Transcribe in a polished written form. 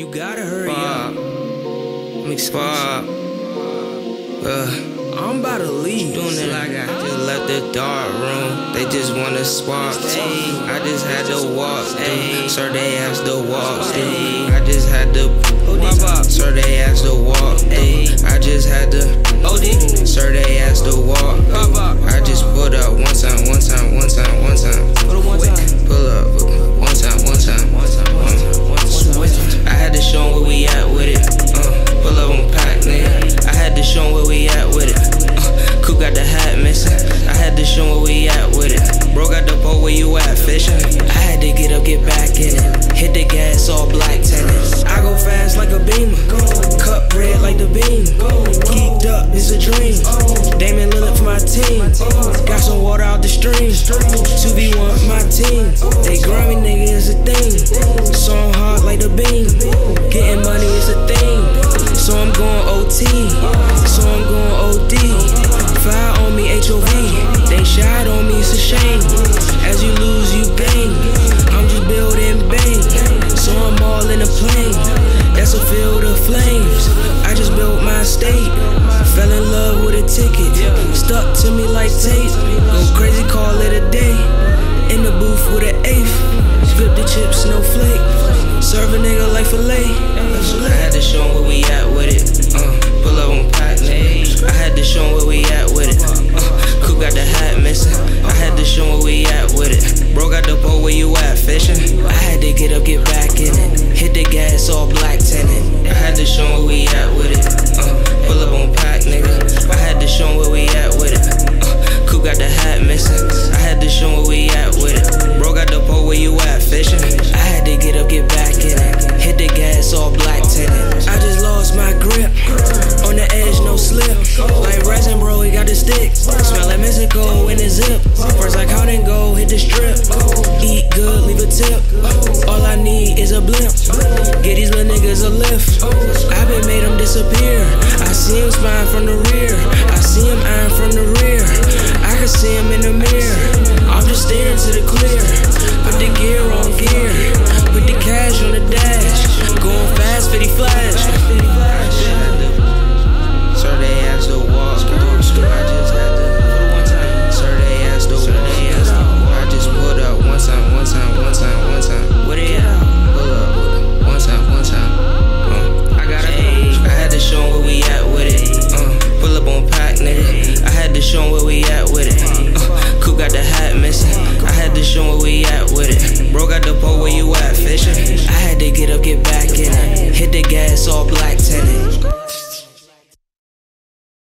You gotta hurry up. I'm about to leave. Doing it like I just left the dark room. They just wanna spark. I just had to walk. Sir, they asked to walk. I just had to. Sir, they asked to walk. I just had to. Sir, they asked to walk. I just put up one time. Pull up one time. I had to show 'em where we at with it. Pull up on pack, nigga. I had to show 'em where we at with it. Coop got the hat missing. I had to show 'em where we at with it. Bro got the boat, where you at fishing? I had to get up, get back in it. Hit the gas, all black tennis. I go fast like a beamer. Cup red like the beam. Geeked up, it's a dream. Damian Lillard for my team. Got some water out the stream. 2v1 my team. They grimy nigga is a thing. So I'm hard like the beam. Getting money is a thing. So I'm going OT. So I'm going OD. Fire on me, HOV. They shot on me, it's a shame. As you lose, you gain. I'm just building bang. So I'm all in a plane. That's a field of flames. I just built my state. Fell in love with a ticket. Stuck to me like tape. Go crazy, call it a day. In the booth with an eighth. Flip the chips, no flake. Serve a nigga like filet. I had to show 'em where we at with it. Pull up on pack, nigga. I had to show 'em where we at with it. Coop got the hat missing. I had to show 'em where we at with it. Bro got the boat, where you at fishing? I had to get up, get back in it. Hit the gas, all black tenant. I had to show 'em where we at with it. Pull up on pack, nigga. I had to show 'em where we at with it. Coop got the hat missing. I had to show 'em where we at with it. Bro got the boat, where you at fishing? I had to get up, get back in it. Hit the gas, all black tenant. I just lost my grip. On the edge, no slip. Like resin, bro, he got the stick. Smell like Mexico in his zip. First I count and go, hit the strip. Eat good, leave a tip. All I need is a blimp. Get these little niggas a lift. I been made them disappear. I see him spying from the rear. I see him eyeing from the rear. I can see him in the mirror. I'm just staring to the clear. Put the gear on gear. Put the cash on the dash. Going fast, 50 flash.